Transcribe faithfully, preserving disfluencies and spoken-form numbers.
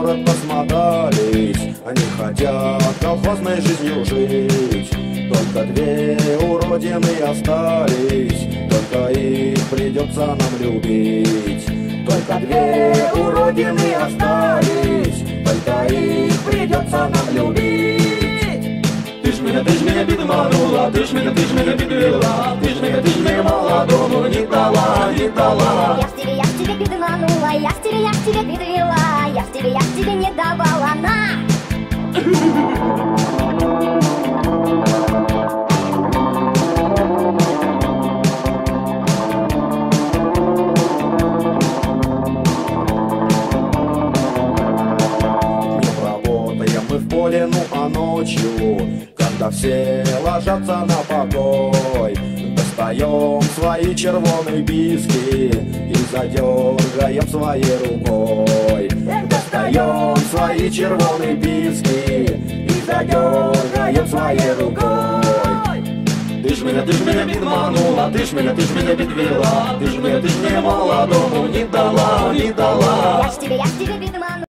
город посмотались, они хотят колхозной жизнью жить. Только две уродины остались, только их придется нам любить. Только две уродины остались, только их придется нам любить. Ты ж меня, ты ж меня подманула, ты ж меня, ты ж меня подвела, ты ж меня, ты ж меня молодому не дала, не дала. Я ж тебе, я ж тебе подманула, я ж тебе, я ж тебе подвела, я ж тебе, я ж тебе не давала, на! Мы в поле, ну а ночью, когда все ложатся на покой, достаем свои червоные биски и задергаем своей рукой. Достаем свои червоные биски и задергаем своей рукой. Ты ж меня, ты ж меня подманула, ты ж меня, ты ж меня подвела, ты ж меня, ты ж мне молодому не дала, не дала. Я ж тебе, я ж тебе подманула.